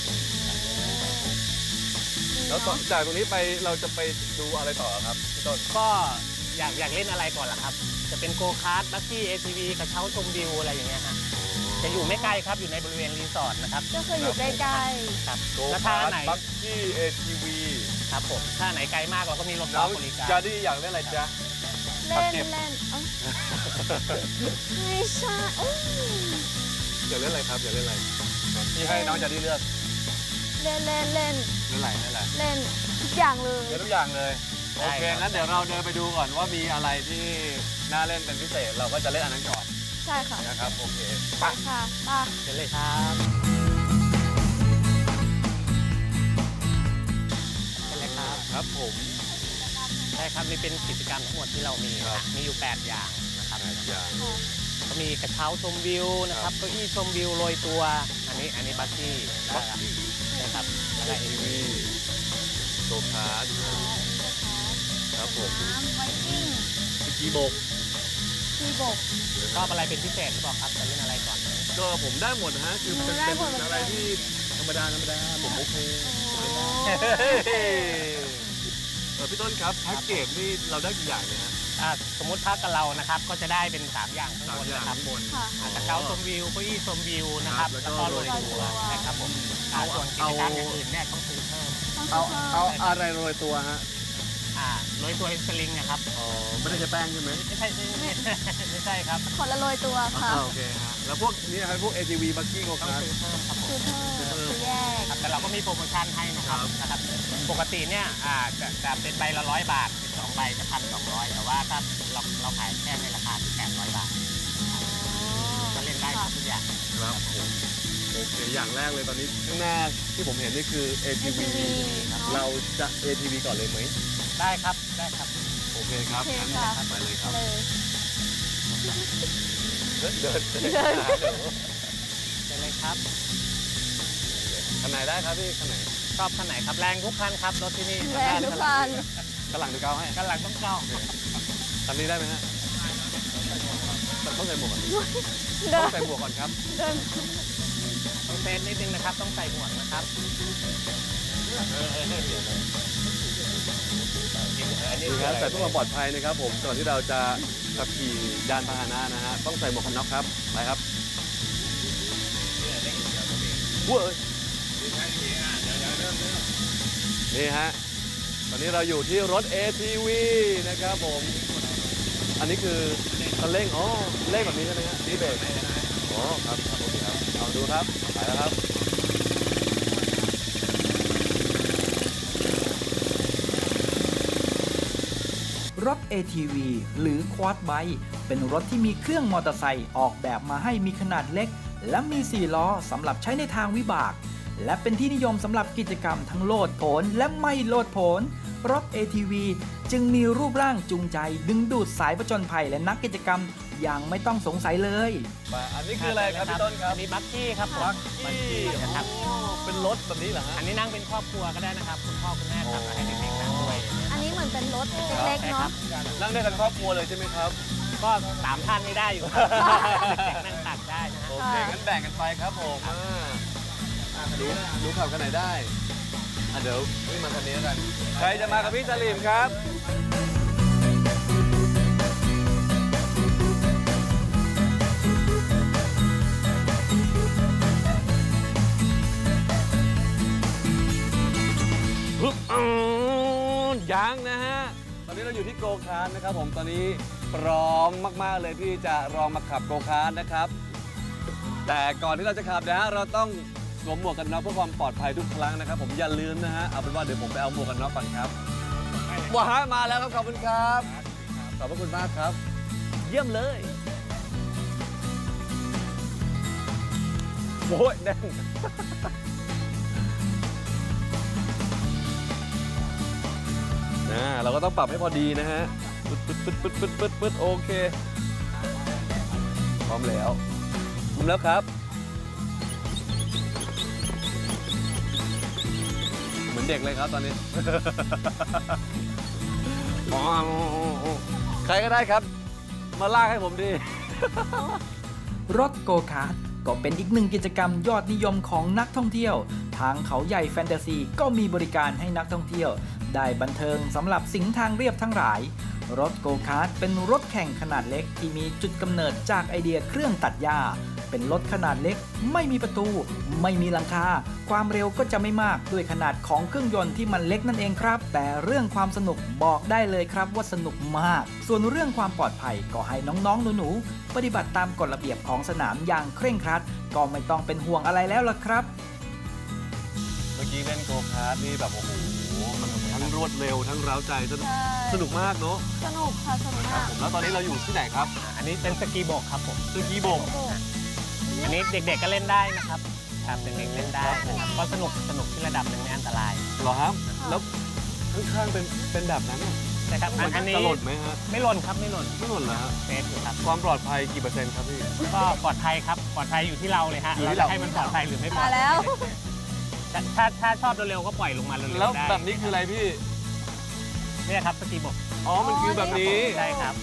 แล้วจากตรงนี้ไปเราจะไปดูอะไรต่อครับพี่ต้นก็อยากเล่นอะไรก่อนล่ะครับ จะเป็นโกคาร์ทบักกี้ ATV กระเช้าชมวิวอะไรอย่างเงี้ยฮะจะอยู่ไม่ไกลครับอยู่ในบริเวณรีสอร์ทนะครับก็คืออยู่ใกล้ครับโกแล้วคาถ้าร์ไหนทบักกี้ ATV ครับผมถ้าไหนไกลมากเราก็มีรถน้องบริการจาดี้อยากเล่นอะไรจ๊ะๆ เล่นเล่นเอ้าไม่ใช่อู้อยากเล่นอะไรครับอยากเล่นอะไรที่ให้น้องจาดี้เลือกเล่นเล่นเล่นเล่นอะไรเล่นอะไรเล่นทุกอย่างเลยเล่นทุกอย่างเลยโอเคงั้นเดี๋ยวเราเดินไปดูก่อนว่ามีอะไรที่น่าเล่นเป็นพิเศษเราก็จะเล่นอันนั้นก่อนใช่ค่ะนะครับโอเคไปค่ะไปเชิญเลยครับเชิญเลยครับครับผมใช่ครับนี่เป็นกิจกรรมทั้งหมดที่เรามีครับมีอยู่ 8 อย่างนะครับอย่างก็มีกระเช้าชมวิวนะครับเก้าอี้ชมวิวโรยตัวอันนี้บักกี้นะครับใช่ครับแล้วก็ทีวีโซฟาดูครับผมน้ำไวกิ้งสกีบกทีบกชอบอะไรเป็นพิเศษหรือเปล่าครับจะเล่นอะไรก่อนไหมก็ผมได้หมดนะฮะคือเป็นได้หมดอะไรที่ธรรมดาผมโอเคโอ้พี่ต้นครับแพ็กเกจนี่เราได้กี่อย่างเนี่ยฮะสมมุติพักกับเรานะครับก็จะได้เป็น 3 อย่างข้างบนนะครับบนค่ะกระเช้าชมวิวเก้าอี้ชมวิวนะครับครับแล้วก็โรยโรยตัตัววนะครับผมส่วนกิจกรรมอย่างอื่นเนี่ยต้องซื้อเพิ่มต้องอะไรโรยตัวฮะโรยตัวเป็นสลิงนะครับอ๋อไม่ได้ใช้แป้งใช่ไหมไม่ใช่ไม่ใช่ครับคนละโรยตัวค่ะโอเคฮะแล้วพวกนี้นะครับพวก ATV บักกี้โกต้องคาร์ซื้อเพิ่มครับผมคือเพิ่มคือแยกครับแต่เราก็มีโปรโมชั่นให้นะครับปกติเนี่ยจะเป็นใบละ100 บาท12 ใบจะ1,200แต่ว่าถ้าเราขายแค่ในราคา800 บาทก็เล่นได้ทุกอย่างครับผมโอเคอย่างแรกเลยตอนนี้ข้างหน้าที่ผมเห็นนี่คือ ATV เราจะ ATV ก่อนเลยไหมได้ครับได้ครับโอเคครับโอเคงั้นค่ะไปเลยครับเลยเดินเชิญเลยครับคันไหนได้ครับพี่คันไหนชอบคันไหนครับแรงทุกคันครับรถที่นี่แรงทุกคันกำลังดูเก้าให้กันหลังต้องเก้าคันนี้ได้ไหมฮะต้องใส่หมวกก่อนเดิต้อน งใส่หมวกก่อนครับเดินต้องเซนนิดนึงนะครับต้องใส่หมวกนะครับนี่ครับแต่เพื่อความปลอดภัยนะครับผมก่อนที่เราจะขับขี่ยานพาหนะนะฮะต้องใส่หมวกกันน็อกครับไปครับเว้ยนี่ฮะตอนนี้เราอยู่ที่รถ ATV นะครับผมอันนี้คือคันเร่งอ๋อเร่งแบบนี้ใช่ไหมฮะนี่เบรกอ๋อครับโอเคครับเอาดูครับไปแล้วครับรถ ATV หรือ Quad Bike เป็นรถที่มีเครื่องมอเตอร์ไซค์ออกแบบมาให้มีขนาดเล็ก และมี 4 ล้อสำหรับใช้ในทางวิบาก และเป็นที่นิยมสำหรับกิจกรรมทั้งโลดโผนและไม่โลดโผนรถ ATV จึงมีรูปร่างจูงใจดึงดูดสายผจญภัยและนักกิจกรรมอย่างไม่ต้องสงสัยเลยอันนี้คืออะไรครับพี่ต้นครับอันนี้บักกี้ครับผมบักกี้นะครับเป็นรถแบบนี้เหรอฮะอันนี้นั่งเป็นครอบครัวก็ได้นะครับคุณพ่อคุณแม่ขับมาให้เด็กๆนั่งด้วยอันนี้เหมือนเป็นรถเล็กๆเนาะนั่งได้กันครอบครัวเลยใช่ไหมครับก็3 ท่านไม่ได้อยู่ครับเด็กๆนั่งตักได้นะฮะโอเคงั้นแบ่งกันไปครับผมดูขับกันไหนได้เดี๋ยวนี่มาคันนี้กันใครจะมากับพี่สลิมครับยังนะฮะตอนนี้เราอยู่ที่โกคาร์ทนะครับผมตอนนี้พร้อมมากๆเลยที่จะลองมาขับโกคาร์ทนะครับแต่ก่อนที่เราจะขับนะฮะเราต้องสวมหมวกกันน็อกเพื่อความปลอดภัยทุกครั้งนะครับผมอย่าลืมนะฮะเอาเป็นว่าเดี๋ยวผมไปเอาหมวกกันน็อกก่อนครับว้ามาแล้วครับขอบคุณครับขอบพระคุณมากครับ เยี่ยมเลยโอ้ยแน่นเราก็ต้องปรับให้พอดีนะฮะปึ๊ดโอเคพร้อมแล้วครับเหมือนเด็กเลยครับตอนนี้ ใครก็ได้ครับมาลากให้ผมดิรถโกคาร์ทก็เป็นอีกหนึ่งกิจกรรมยอดนิยมของนักท่องเที่ยว ทางเขาใหญ่แฟนตาซีก็มีบริการให้นักท่องเที่ยวได้บันเทิงสำหรับสิงห์ทางเรียบทั้งหลายรถโกคาร์ทเป็นรถแข่งขนาดเล็กที่มีจุดกำเนิดจากไอเดียเครื่องตัดหญ้าเป็นรถขนาดเล็กไม่มีประตูไม่มีหลังคาความเร็วก็จะไม่มากด้วยขนาดของเครื่องยนต์ที่มันเล็กนั่นเองครับแต่เรื่องความสนุกบอกได้เลยครับว่าสนุกมากส่วนเรื่องความปลอดภัยก็ให้น้องๆหนูๆปฏิบัติตามกฎระเบียบของสนามอย่างเคร่งครัดก็ไม่ต้องเป็นห่วงอะไรแล้วล่ะครับเมื่อกี้เล่นโกคาร์ทนี่แบบโอ้โหมันทั้งรวดเร็วทั้งเร้าใจสนุกมากเนาะสนุกค่ะสนุกมากผมแล้วตอนนี้เราอยู่ที่ไหนครับอันนี้เป็นสกีโบกครับผมสกีโบกอันนี้เด็กๆก็เล่นได้นะครับเด็กๆเล่นได้นะครับก็สนุกที่ระดับหนึ่งไม่อันตรายเหรอครับแล้วข้างๆเป็นแบบนั้นใช่ครับอันนี้จะหล่นไหมฮะไม่หล่นครับไม่หล่นเหรอฮะเซฟอยู่ครับความปลอดภัยกี่เปอร์เซ็นต์ครับพี่ก็ปลอดภัยครับปลอดภัยอยู่ที่เราเลยฮะเราจะให้มันปลอดภัยหรือไม่ปลอดภัยแล้วถ้าชอบเร็วๆก็ปล่อยลงมาเร็วๆได้แล้วแบบนี้คืออะไรพี่เนี่ยครับสกีบกมันคือแบบนี้ใช่ครับ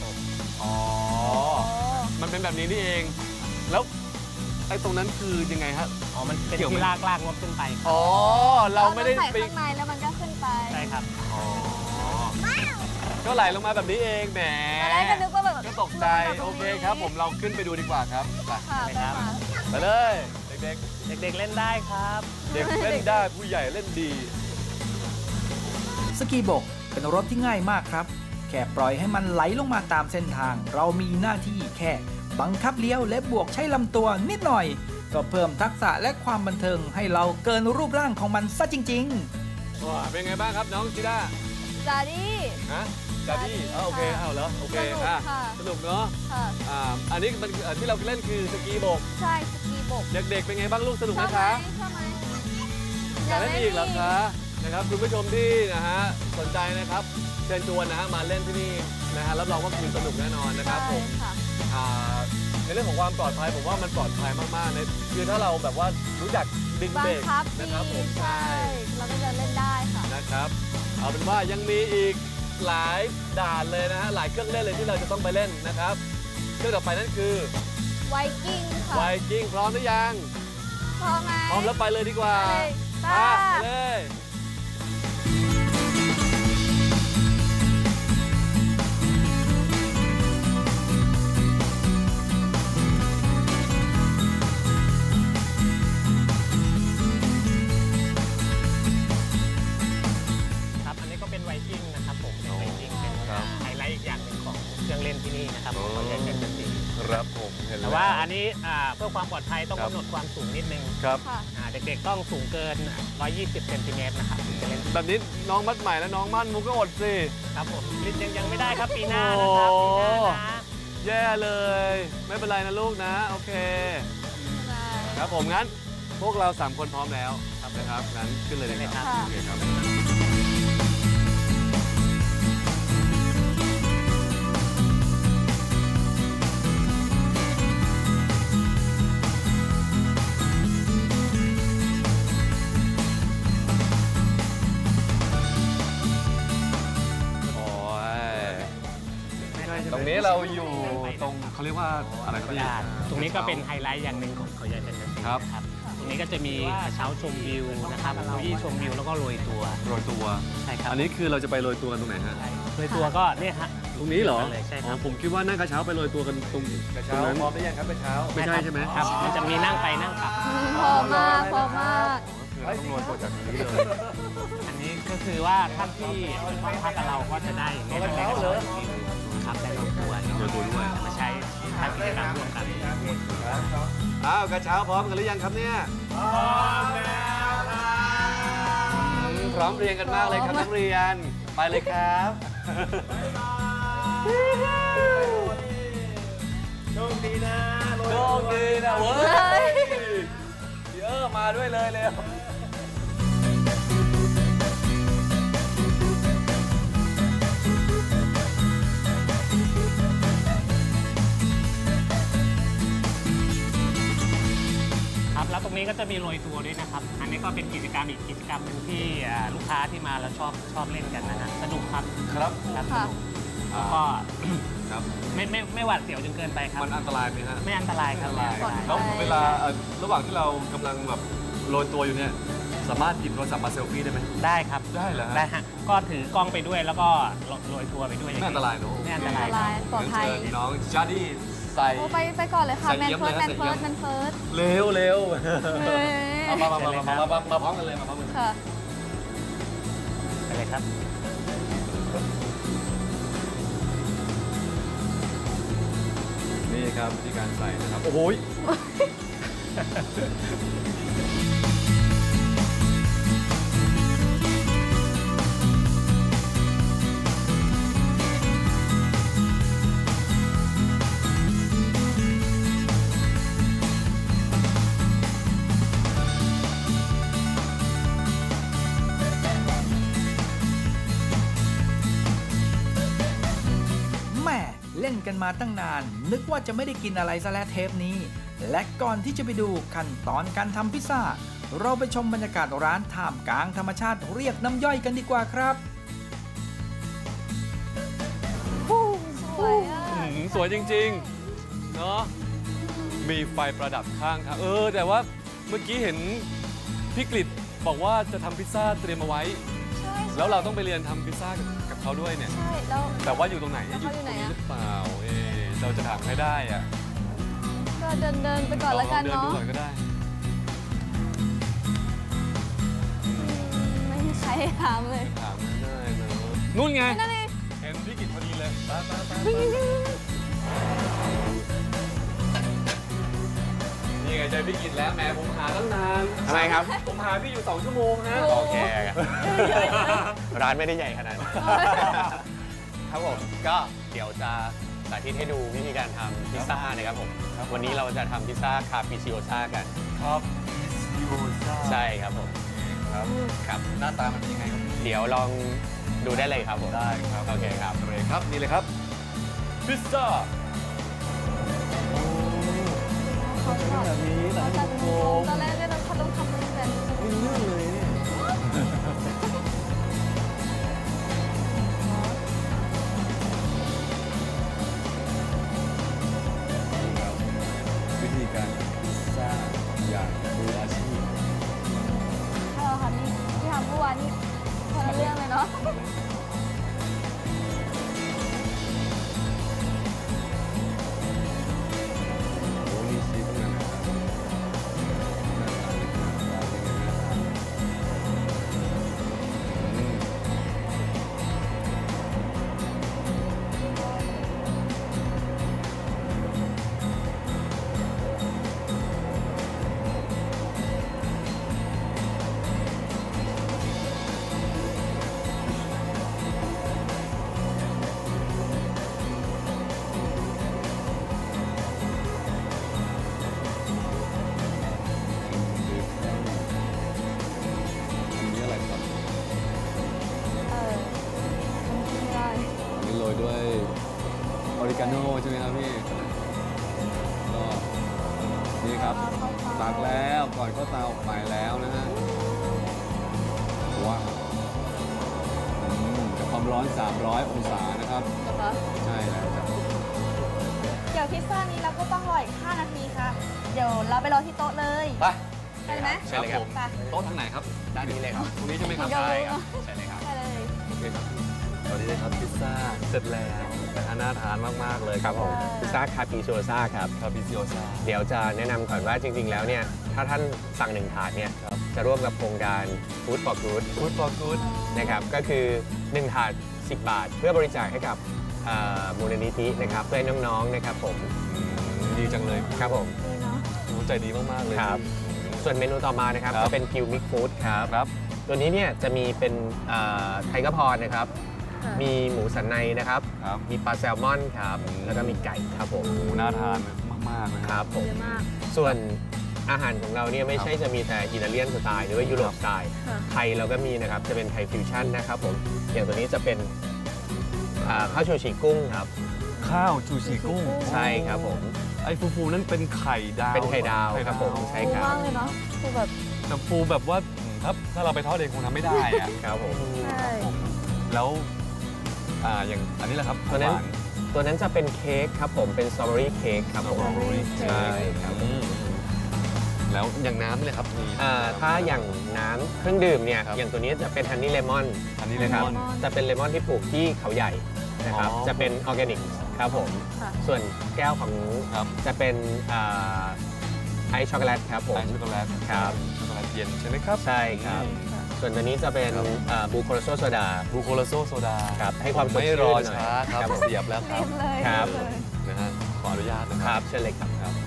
มันเป็นแบบนี้นี่เองแล้วไอ้ตรงนั้นคือยังไงฮะมันเป็นที่ลากงบขึ้นไปเราไม่ได้ไปข้างในแล้วมันก็ขึ้นไปใช่ครับก็ไหลลงมาแบบนี้เองแหมก็นึกว่าแบบก็ตกใจโอเคครับผมเราขึ้นไปดูดีกว่าครับไปเลย เด็กๆเล่นได้ครับเด็กเล่นได้ผู้ใหญ่เล่นดีสกีบกเป็นรถที่ง่ายมากครับแค่ปล่อยให้มันไหลลงมาตามเส้นทางเรามีหน้าที่แค่บังคับเลี้ยวและบวกใช้ลำตัวนิดหน่อยก็เพิ่มทักษะและความบันเทิงให้เราเกินรูปร่างของมันซะจริงๆเป็นไงบ้างครับน้องจิด้าจาดี้จาดี้โอเคเหรอโอเคสนุกเนาะอันนี้มันที่เราเล่นคือสกีบกใช่สกีบกเด็กๆเป็นไงบ้างลูกสนุกไหมคะอยากเล่นอีกเหรอคะนะครับคุณผู้ชมที่นะฮะสนใจนะครับเชิญชวนนะฮะมาเล่นที่นี่นะฮะรับรองว่าคุณสนุกแน่นอนนะครับผมในเรื่องของความปลอดภัยผมว่ามันปลอดภัยมากๆเลยคือถ้าเราแบบว่ารู้จักดึงเบรกนะครับผมใช่เราก็จะเล่นได้ค่ะนะครับเอาเป็นว่ายังมีอีกหลายด่านเลยนะฮะหลายเครื่องเล่นเลยที่เราจะต้องไปเล่นนะครับเครื่องต่อไปนั่นคือไวกิ้งค่ะไวกิ้งพร้อมหรือยังพร้อมไหมพร้อมแล้วไปเลยดีกว่าไปเลยครับผมแต่ว่าอันนี้เพื่อความปลอดภัยต้องกำหนดความสูงนิดนึงครับเด็กๆต้องสูงเกิน120เซนติเมตรนะครับแบบนี้น้องมัดใหม่และน้องมั่นมุกก็อดสิครับผมยังไม่ได้ครับปีหน้านะครับปีหน้านะแย่เลยไม่เป็นไรนะลูกนะโอเคครับผมงั้นพวกเรา3คนพร้อมแล้วนะครับงั้นขึ้นเลยนะครับโอเคครับตรงนี้เราอยู่ตรงเขาเรียกว่าอะไรครับพี่ตรงนี้ก็เป็นไฮไลท์อย่างหนึ่งของเขาใหญ่แฟนตาซีครับตรงนี้ก็จะมีกระเช้าชมวิวนะครับเก้าอี้ชมวิวแล้วก็โรยตัวใช่ครับอันนี้คือเราจะไปโรยตัวกันตรงไหนฮะโรยตัวก็เนี่ยฮะตรงนี้เหรอใช่ครับผมคิดว่านั่งกระเช้าไปโรยตัวกันตรงกระเช้าพร้อมหรือยังครับกระเช้าไม่ใช่ใช่ไหมครับมันจะมีนั่งไปนั่งกลับพอมากต้องโรยตัวจากนี้เลยอันนี้ก็คือว่าท่านที่มาพักกับเราก็จะได้อย่างนี้ได้กระเช้าครับได้โรยตัวด้วยมาใช้ทำกิจกรรมร่วมกันกระเช้าพร้อมกันหรือยังครับเนี่ยพร้อมแล้วพร้อมเรียนกันมากเลยครับนักเรียนไปเลยครับโชคดีนะเว้ยมาด้วยเลยเร็วครับแล้วตรงนี้ก็จะมีโรยตัวด้วยนะครับอันนี้ก็เป็นกิจกรรมอีกกิจกรรมหนึ่งที่ลูกค้าที่มาแล้วชอบเล่นกันนะฮะสนุกครับครับครับสนุกแล้วก็ครับไม่หวาดเสียวจนเกินไปครับมันอันตรายไหมฮะไม่อันตรายครับไม่อันตรายแล้วเวลาระหว่างที่เรากำลังแบบโรยตัวอยู่เนี่ยสามารถหยิบโทรศัพท์มาเซลฟี่ได้ไหมได้ครับได้เหรอฮะได้ฮะก็ถือกล้องไปด้วยแล้วก็โรยตัวไปด้วยไม่อันตรายเนอะไม่อันตรายครับปลอดภัยเชิญน้องจาร์ดี้ใส่โอ้ไปก่อนเลยค่ะใส่แมนเยี่ยมเฟิร์สเลยแมนะนใส่เฟิเยี่ร์ยมสแมนเฟิร์สเร็วเร็วเฮ้ยมาพร้อมกันเลยมาพร้อมกันเลยค่ะไปเลยครับนี่ครับวิธีการใส่นะครับโอ้โหแม่เล่นกันมาตั้งนาน นึกว่าจะไม่ได้กินอะไรซะแล้วเทปนี้ และก่อนที่จะไปดูขั้นตอนการทำพิซซ่า เราไปชมบรรยากาศร้านท่ามกลางธรรมชาติเรียกน้ำย่อยกันดีกว่าครับสวยอ่ะสวยจริงๆเนาะมีไฟประดับข้างทางแต่ว่าเมื่อกี้เห็นพี่กฤษบอกว่าจะทำพิซซ่าเตรียมเอาไวใช่แล้วเราต้องไปเรียนทำพิซซ่ากับเขาด้วยเนี่ยใช่แล้วแต่ว่าอยู่ตรงไหนแล้วเขาอยู่ไหนตรงอะนี้หรือเปล่าเราจะถามให้ได้อะก็เดินไปก่อนแล้วกันเดินเนาะดูก่อนก็ได้ไม่มีใครถามเลยถามไม่ได้เนอะนู่นไงนั่นเองเห็นพี่กิจพอดีเลยไปนี่ไงเจอพี่กิจแล้วแหมผมหาตั้งนานทำไมครับผมหาพี่อยู่2 ชั่วโมงฮะโอ้โอเคร้านไม่ได้ใหญ่ขนาดนั้นครับผมก็เดี๋ยวจะสาธิตให้ดูวิธีการทำพิซซ่านะครับผมวันนี้เราจะทำพิซซ่าคาปิซิโอซ่ากันครับพิซซ่าใช่ครับผมครับครับหน้าตามันเป็นยังไงครับเดี๋ยวลองดูได้เลยครับผมได้ครับโอเคครับเลยครับนี่เลยครับพิซซ่าเขาชอบแบบนี้แต่ให้ตัเป็ดนโมโค้งตอนแรกเนี่ยเขาต้องทำเป็นแบบไม่เรื่องเลยเนี่ยนี่ครับวิธีการพิซซ่าอย่างมืออาชีพถ้าเราทำนี่ที่ทำเมื่อวานนี่คนละเรื่องเลยเนาะโอ้นี่ชีสทั้งนั้นนะครับอันนี้อะไรครับไม่ได้อันนี้โรยด้วยออริกาโน่ใช่ไหมครับพี่ก็นี่ครับตักแล้วก่อนเข้าเตาออกไปแล้วนะฮะว้าวกับความร้อน 300 องศานะครับนะคะใช่แล้วครับเดี๋ยวพิซซ่านี้เราก็ต้องรออีก5 นาทีค่ะ เดี๋ยวเราไปรอที่โต๊ะเลยไปใช่ไหมใช่เลยครับไปโต๊ะทางไหนครับด้านนี้เลยครับตรงนี้ใช่ไหมครับเดี๋ยวใช่ครับใช่เลยครับใช่เลยโอเคครับตอนนี้นะครับพิซซ่าเสร็จแล้วแต่น่าทานมากๆเลยครับผมพิซซ่าคาปิซิโอซ่าครับคาปิซิโอซ่าเดี๋ยวจะแนะนำก่อนว่าจริง ๆ แล้วเนี่ย ถ้าท่านสั่ง1 ถาดเนี่ยครับจะร่วมกับโครงการ Food for Good Good for good นะครับ ก็คือ 1 ถาด 10 บาท เพื่อบริจาคให้กับมูลนิธินะครับเพื่อให้น้องๆนะครับผมดีจังเลยครับผมดีเนาะรู้ใจดีมากๆเลยครับ ส่วนเมนูต่อมานะครับครับจะเป็นกิวมิกฟู้ดครับครับตัวนี้เนี่ยจะมีเป็นไทกระพรนะครับค่ะมีหมูสันในนะครับครับมีปลาแซลมอนครับ แล้วก็มีไก่ครับผมโอ้น่าทานมากๆนะคครัรับบ ผมเยอะมากส่วนอาหารของเราเนี่ยไม่ใช่จะมีแต่อิตาเลียนสไตล์หรือว่ายุโรปสไตล์ค่ะไทยเราก็มีนะครับ จะเป็นไทยฟิวชั่นนะครับผม อย่างตัวนี้จะเป็นข้าวโชชิกุ้งครับข้าวชูชีกุ้งใช่ครับผมไอ้ฟูๆนั่นเป็นไข่ดาวเป็นไข่ดาวครับผมใช่ฟูครับมากเลยเนาะฟูแบบแต่ฟูแบบว่าถ้าเราไปทอดเองคงทำไม่ได้อะครับผมใช่แล้วอย่างอันนี้แหละครับตัวนั้นหวาตัวนั้นจะเป็นเค้กครับผมเป็นสตรอเบอรี่เค้กครับผม strawberry ใช่ครับแล้วอย่างน้ำเลยครับมีถ้าอย่างน้ำเครื่องดื่มเนี่ยครับอย่างตัวนี้จะเป็นฮันนี่เลมอนอันนี้เลนะคมรับอนจะเป็นเลมอนที่ปลูกที่เขาใหญ่นะครับอ๋อจะเป็นออร์แกนิกครับผมค่ะส่วนแก้วของครับจะเป็นไอซ์ช็อกโกแลตครับผมไอซ์ช็อกโกแลตครับช็อกโกแลตเย็นใช่ไหมครับใช่ครับ ส่วนตัวนี้จะเป็นบูโคโรโซโซดาบลูโคลาโซโซดาครับให้ความสดไม่ชื่นรอหน่อยช้าครับครับผมเสียบแล้วคเต็รับมเลยครับเต็มเลยนะฮะขออนุญาตนะคครัรับบ เชิญเลยครับครับ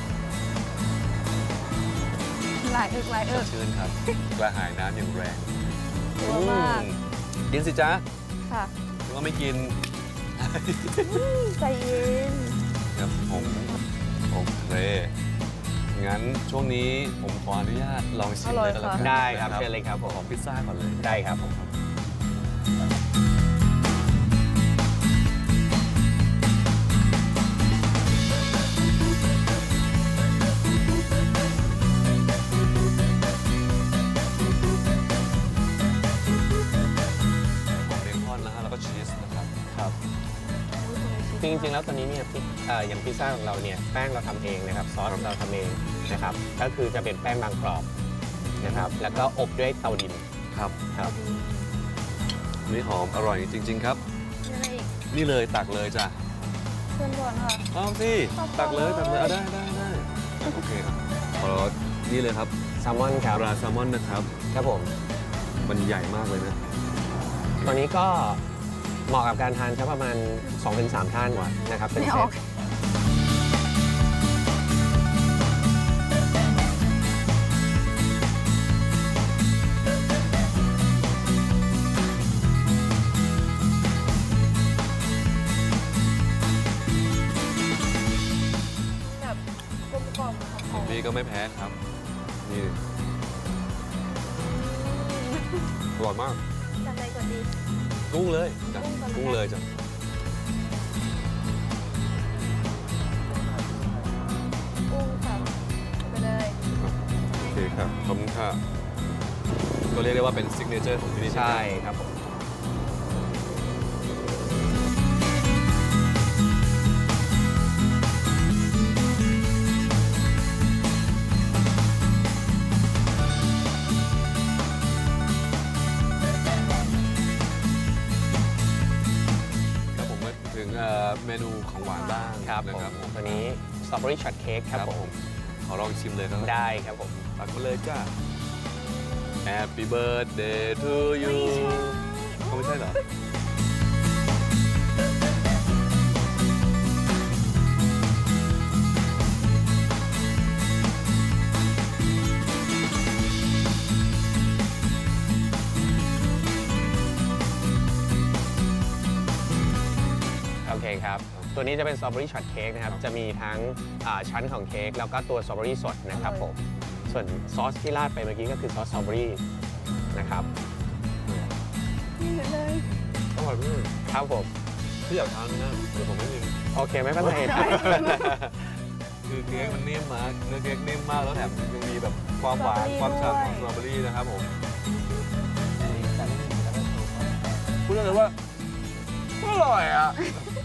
หลายเอิกหลายสเอิดกชื่นครับกระหายน้ำอย่างแรงชัวร์มากกินสิจ๊ะค่ะหรือว่าไม่กินใจเย็นครับผมโอเคงั้นช่วงนี้ผมขออนุญาตลองชิมเลยกันแล้วกันได้ครับนะเชิญเลยครับผมของพิซซ่าก่อนเลยได้ครับผมของเบคอนนะฮะแล้วก็ชีสนะครับครับจริงๆแล้วตอนนี้เนี่ยอย่างพิซซ่าของเราเนี่ยแป้งเราทำเองนะครับซอสเราทำเองนะครับก็คือจะเป็นแป้งบางกรอบนะครับแล้วก็อบด้วยเตาดินครับครับนี่หอมอร่อยจริง ๆ ครับยังไงอีกนี่เลยตักเลยจ้ะเพื่อนก่อนค่ะเอาสิขอบคุณตักเลยเอาได้โอเคครับขอนี่เลยครับแซลมอนครับปลาแซลมอนนะครับครับผมมันใหญ่มากเลยนะตอนนี้ก็เหมาะกับการทานสักประมาณ 2-3 ท่านนะครับเป็นไม่เซออตก แบบกลมกล่อมหขอองมพี่ก็ไม่แพ้ครับ นี่อร่อยมากๆจากไหนก่อนดีกุ้งเลยจ้ะกุ้งก่อนเลยกุ้งเลยจ้ะกุ้งค่ะไปเลยโอเคครับขอบคุณค่ะก็เรียกได้ว่าเป็นซิกเนเจอร์ของที่นี่ใช่ไหมครับผมครับผมมาถึงเมนูของหวานบ้างครับนะผมครับผมตัวนี้สตรอเบอรี่ช็อตเค้กครับผมขอลองชิมเลยครับได้ครับผมตักมาเลยจ้า Happy birthday to you เขาไม่ใช่เหรอโอเคครับ ตัวนี้จะเป็นสตรอเบอรี่ช็อตเค้กนะครับ จะมีทั้งชั้นของเค้กแล้วก็ตัวสตรอเบอรี่สดนะครับผม ส่วนซอสที่ราดไปเมื่อกี้ก็คือซอสสตรอเบอรี่นะครับนี่เลยอร่อยมากครับผมพี่อยากทานไหมนะเดี๋ยวผมไม่กินโอเคไม่เป็นไรครับคือเค้กมันนิ่มมากเนื้อเค้กนิ่มมากแล้วแถมยังมีแบบความหวานความฉ่ำของสตรอเบอรี่นะครับผมพูดได้เลยว่าอร่อยอ่ะ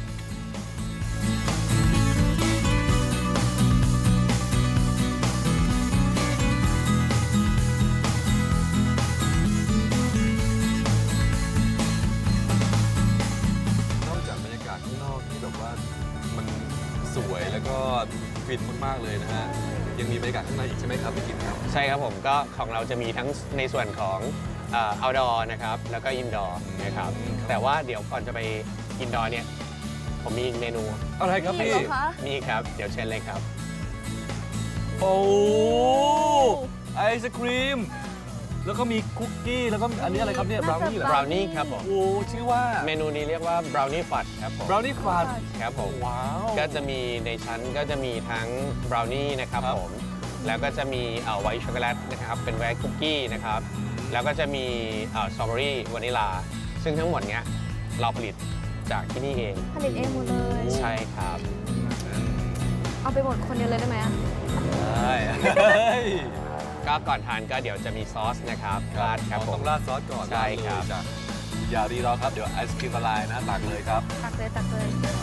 นอกจากบรรยากาศข้างนอกที่แบบว่ามันสวยแล้วก็ฟินมากๆเลยนะฮะ ยังมีบรรยากาศข้างในอีกใช่ไหมครับพี่กินครับใช่ครับผมก็ของเราจะมีทั้งในส่วนของoutdoor นะครับแล้วก็ indoor นะครับ แต่ว่าเดี๋ยวก่อนจะไป indoor เนี่ยผมมีเมนูอะไรครับนี่พี่เหรอคะมีครับเดี๋ยวเชิญเลยครับโอ้ไอศครีม แล้วก็มีคุกกี้ แล้วก็อันนี้อะไรครับเนี่ยบราวนี่เหรอ brownie ครับผมโอ้ชื่อว่าเมนูนี้เรียกว่า brownie fudge ครับผมบราวนี่ฟันครับผมว้าวก็จะมีในชั้นก็จะมีทั้ง brownie นะครับครับผมแล้วก็จะมีไวท์ช็อกโกแลตนะครับเป็นไวท์คุกกี้นะครับแล้วก็จะมีสตรอเบอรี่วานิลาซึ่งทั้งหมดเนี้ยเราผลิตจากที่นี่เองผลิตเองหมดเลยใช่ครับเอาไปหมดคนเดียวเลยได้ไหมอะใช่ก็ก่อนทานก็เดี๋ยวจะมีซอสนะครับราดครับผต้อมงราดซอสก่อนใช่ครับาดเลยจ้ะอย่ารีรอครับเดี๋ยวไอศครีมละลายนะตักเลยครับตักเลยตักเลย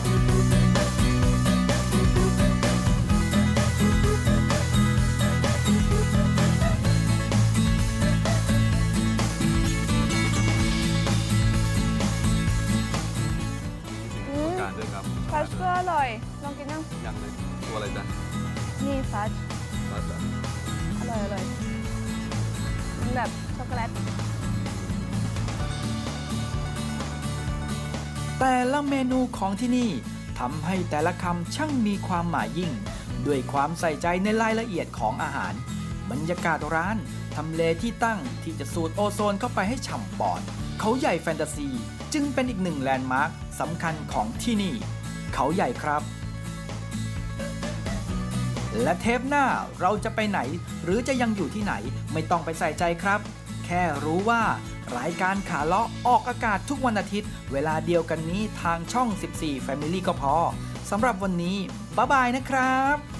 การด้วยครับฟัชก็อร่อย ลองกินยังยังเลยตัวอะไรจ๊ะนี่ฟัชซอสเหรออร่อยอร่อยมันแบบช็อกโกแลตแต่ละเมนูของที่นี่ทำให้แต่ละคำช่างมีความหมายยิ่ง ด้วยความใส่ใจในรายละเอียดของอาหาร บรรยากาศร้านทำเลที่ตั้งที่จะสูดโอโซนเข้าไปให้ฉ่ำปอด เขาใหญ่แฟนตาซีจึงเป็นอีกหนึ่งแลนด์มาร์คสำคัญของที่นี่ เขาใหญ่ครับ และเทปหน้าเราจะไปไหน หรือจะยังอยู่ที่ไหนไม่ต้องไปใส่ใจครับ แค่รู้ว่ารายการขาเลาะออกอากาศทุกวันอาทิตย์ เวลาเดียวกันนี้ทางช่อง 14 Family ก็พอสำหรับวันนี้บ๊ายบายนะครับ